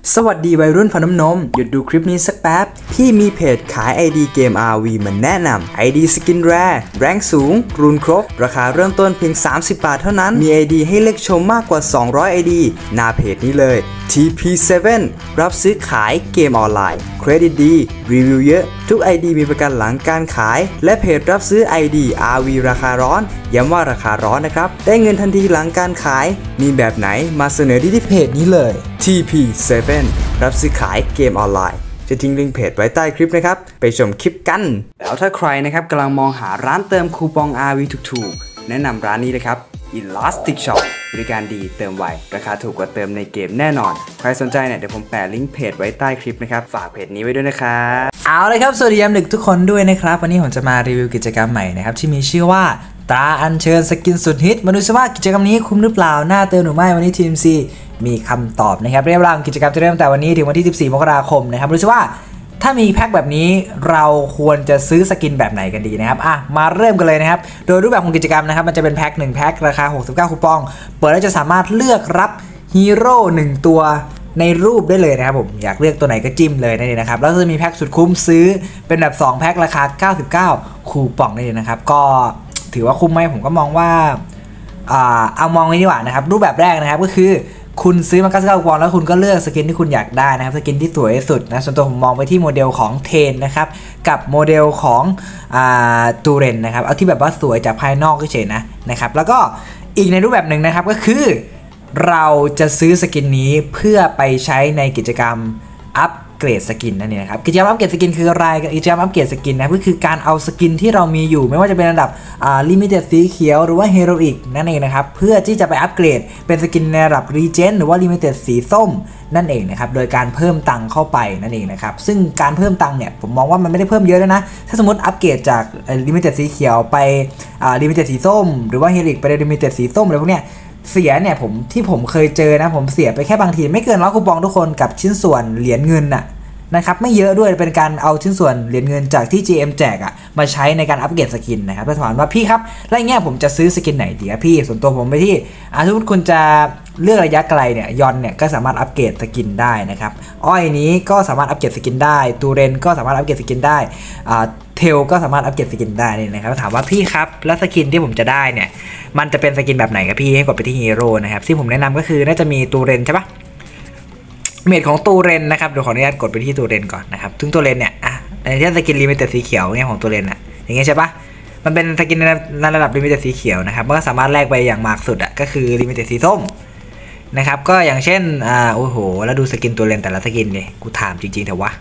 สวัสดีวัยรุ่นฟันน้ำนมหยุดดูคลิปนี้สักแป๊บพี่มีเพจขาย ID เกม RV มาแนะนำ ID สกินแรร์แรงสูงรูนครบราคาเริ่มต้นเพียง30 บาทเท่านั้นมี ID ให้เลือกชมมากกว่า200 ID หน้าเพจนี้เลย TP7 รับซื้อขายเกมออนไลน์เครดิตดีรีวิวเยอะทุก ID มีประกันหลังการขายและเพจรับซื้อ ID RV ราคาร้อนย้ำว่าราคาร้อนนะครับได้เงินทันทีหลังการขายมีแบบไหนมาเสนอที่เพจนี้เลย TP7 รับซื้อขายเกมออนไลน์จะทิ้งลิงก์เพจไว้ใต้คลิปนะครับไปชมคลิปกันแล้วถ้าใครนะครับกำลังมองหาร้านเติมคูปอง RV ถูกๆแนะนำร้านนี้เลยครับ Elastic Shop บริการดีเติมไวราคาถูกกว่าเติมในเกมแน่นอนใครสนใจเนี่ยเดี๋ยวผมแปะลิงก์เพจไว้ใต้คลิปนะครับฝากเพจนี้ไว้ด้วยนะครับเอาเลยครับสวัสดียามดึกทุกคนด้วยนะครับวันนี้ผมจะมารีวิวกิจกรรมใหม่นะครับที่มีชื่อว่าตราอัญเชิญสกินสุดฮิตมาดูซิว่ากิจกรรมนี้คุ้มหรือเปล่าน่าเติมหรือไม่วันนี้ทีม C มีคำตอบนะครับเรียบร้อยกิจกรรมจะเริ่มแต่วันนี้ถึงวันที่14 มกราคมนะครับดูซิว่าถ้ามีแพ็คแบบนี้เราควรจะซื้อสกินแบบไหนกันดีนะครับมาเริ่มกันเลยนะครับโดยรูปแบบของกิจกรรมนะครับมันจะเป็นแพ็ค1แพ็คราคา69คูปองเปิดแล้วจะสามารถเลือกรับฮีโร่1ตัวในรูปได้เลยนะครับผมอยากเลือกตัวไหนก็จิ้มเลยนั่นเองนะครับแล้วก็จะมีแพ็คสุดคุ้มซื้อเป็นแบบ2แพ็คราคา99คูปองนั่นเองนะครับก็ถือว่าคุ้มไหมผมก็มองว่าเอามองนี้ดีกว่านะครับรูปแบบแรกนะครับก็คือคุณซื้อมา99คูปองแล้วคุณก็เลือกสกินที่คุณอยากได้นะครับสกินที่สวยที่สุดนะส่วนตัวผมมองไปที่โมเดลของเทนนะครับกับโมเดลของตูเรนนะครับเอาที่แบบว่าสวยจากภายนอกเฉยๆนะครับแล้วก็อีกในรูปแบบหนึ่งนะครับก็คือเราจะซื้อสกินนี้เพื่อไปใช้ในกิจกรรมอัปเกรดสกินนั่นเองนะครับกิจกรรมอัปเกรดสกินคืออะไรกิจกรรมอัปเกรดสกินนะก็คือการเอาสกินที่เรามีอยู่ไม่ว่าจะเป็นระดับลิมิเต็ดสีเขียวหรือว่าเฮโรอิกนั่นเองนะครับเพื่อที่จะไปอัปเกรดเป็นสกินในระดับรีเจนหรือว่าลิมิเต็ดสีส้มนั่นเองนะครับโดยการเพิ่มตังค์เข้าไปนั่นเองนะครับซึ่งการเพิ่มตังค์เนี่ยผมมองว่ามันไม่ได้เพิ่มเยอะนะถ้าสมมติอัปเกรดจากลิมิเต็ดสีเขียวไปลิมิเต็ดสีส้มหรือว่าเฮโรอิกไปลิมิเต็ดสีส้มอะไรพวกเนี้ยเสียเนี่ยที่ผมเคยเจอนะผมเสียไปแค่บางทีไม่เกิน100คูปองทุกคนกับชิ้นส่วนเหรียญเงินนะครับไม่เยอะด้วยเป็นการเอาชิ้นส่วนเหรียญเงินจากที่ GM แจกมาใช้ในการอัปเกรดสกินนะครับถ้าถามว่าพี่ครับแล้วอย่างเงี้ยผมจะซื้อสกินไหนดีครับพี่ส่วนตัวผมไปที่สมมติคุณจะเลือกระยะไกลเนี่ยยอนเนี่ยก็สามารถอัปเกรดสกินได้นะครับอ้อยนี้ก็สามารถอัปเกรดสกินได้ตูเรนก็สามารถอัปเกรดสกินได้เทลก็สามารถอัปเกรดสกินได้นี่นะครับถามว่าพี่ครับแล้วสกินที่ผมจะได้เนี่ยมันจะเป็นสกินแบบไหนครับพี่ให้กดไปที่ฮีโร่นะครับที่ผมแนะนำก็คือน่าจะมีตูเรนใช่ปะเมดของตูเรนนะครับเดี๋ยวขออนุญาตกดไปที่ตูเรนก่อนนะครับซึ่งตูเรนเนี่ยในที่สกินลิมิเต็ดสีเขียวเนี่ยของตูเรนอย่างเงี้ยใช่ปะมันเป็นสกินในระดับลิมิเต็ดสีเขียวนะครับมันก็สามารถแลกไปอย่างมากสุดก็คือลิมิเต็ดสีส้มนะครับก็อย่างเช่นโอ้โหแล้วดูสกินตูเรนแต่ละสกินเนี่ยกูถามจริงๆแต่ว่า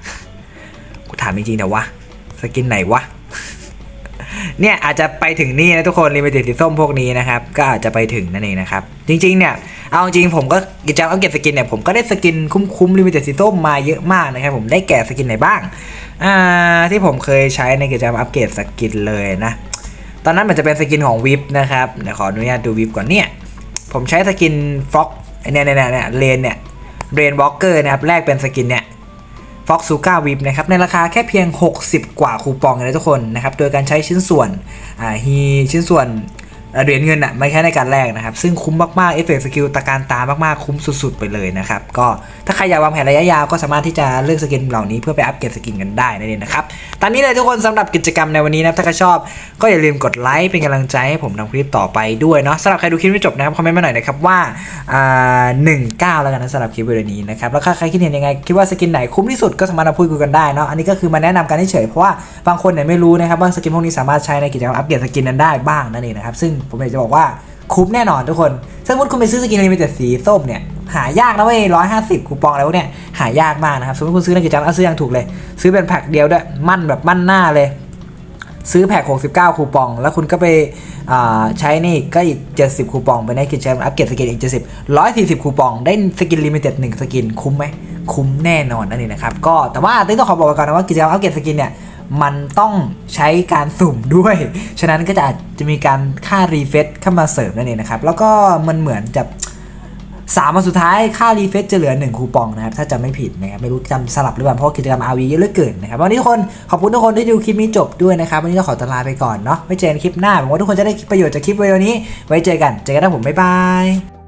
สกินไหนวะเนี่ยอาจจะไปถึงนี่นะทุกคนลิมิเต็ดสีส้มพวกนี้นะครับก็อาจจะไปถึงนั่นเองนะครับจริงๆเนี่ยเอาจริงผมก็กิจกรรมอัปเกรดสกินเนี่ยผมก็ได้สกินคุ้มลิมิเต็ดสีส้มมาเยอะมากนะครับผมได้แก่สกินไหนบ้างที่ผมเคยใช้ในกิจกรรมอัปเกรดสกินเลยนะตอนนั้นมันจะเป็นสกินของวิปนะครับเดี๋ยวขออนุญาตดูวิปก่อนเนี่ยผมใช้สกินฟ็อกเนี่ยเรนวอล์กเกอร์นะครับแลกเป็นสกินเนี่ยฟ็อกซูก้าวิปนะครับในราคาแค่เพียง60กว่าคูปองเลยทุกคนนะครับโดยการใช้ชิ้นส่วนชิ้นส่วนเหรียญเงินไม่ใช่ในการแลกนะครับซึ่งคุ้มมากๆเอฟเฟกต์สกิลตะการตามากๆคุ้มสุดๆไปเลยนะครับก็ถ้าใครอยากวางแผนระยะยาวก็สามารถที่จะเลือกสกินเหล่านี้เพื่อไปอัปเกรดสกินกันได้นั่นเองนะครับตอนนี้เลยทุกคนสำหรับกิจกรรมในวันนี้นะถ้าใครชอบก็อย่าลืมกดไลค์เป็นกำลังใจให้ผมทำคลิปต่อไปด้วยเนาะสำหรับใครดูคลิปไม่จบนะครับคอมเมนต์มาหน่อยนะครับว่า19แล้วกันนะสำหรับคลิปวิดีโอนี้นะครับแล้วใครคิดเห็นยังไงคิดว่าสกินไหนคุ้มที่สุดก็สามารถมาพูดคุยกันได้เนาะอันนี้ก็คือมาแนะนำกันเฉยๆเพราะว่าบางคนเนี่ยไม่รู้นะครับว่าสกินพวกนี้สามารถใช้ในกิจกรรมอัปเกรดสกินนั้นได้บ้างนั่นเองนะครับซึ่งผมอยากจะบอกว่าคุ้มแน่นอนทุกคนสมมติคุณไปซื้อสกินลิมิเต็ดสีส้มเนี่ยหายากนะเว้ย150คูปองอะไรพวกเนี้ยหายากมากนะครับสมมติคุณซื้อในกิจกรรมซื้ออย่างถูกเลยซื้อเป็นแพ็คเดียวด้วยมั่นแบบมั่นหน้าเลยซื้อแพ็ค69คูปองแล้วคุณก็ไปใช้นี่ก็อีก70คูปองไปในกิจกรรมอัปเกรดสกินอีก140คูปองได้สกินลิมิเต็ด1สกินคุ้มไหมคุ้มแน่นอนนั่นเองนะครับก็แต่ว่าต้องขอบอกก่อนนะว่ากิจกรรมอัปเกรดสกินเนี่ยมันต้องใช้การสุ่มด้วยฉะนั้นก็จะมีการค่ารีเฟรชเข้ามาเสริมนั่นเองนะครับแล้วก็มันเหมือนจะ3วันสุดท้ายค่ารีเฟรชจะเหลือ1คูปองนะครับถ้าจำไม่ผิดนะครับไม่รู้จำสลับหรือเปล่าเพราะกิจกรรม RV เยอะเหลือเกินนะครับวันนี้ทุกคนขอบคุณทุกคนที่ดูคลิปนี้จบด้วยนะครับวันนี้ก็ขอตัวลาไปก่อนเนาะไว้เจอกันคลิปหน้าหวังว่าทุกคนจะได้ประโยชน์จากคลิปวิดีโอนี้ไว้เจอกันนะผมบ๊ายบาย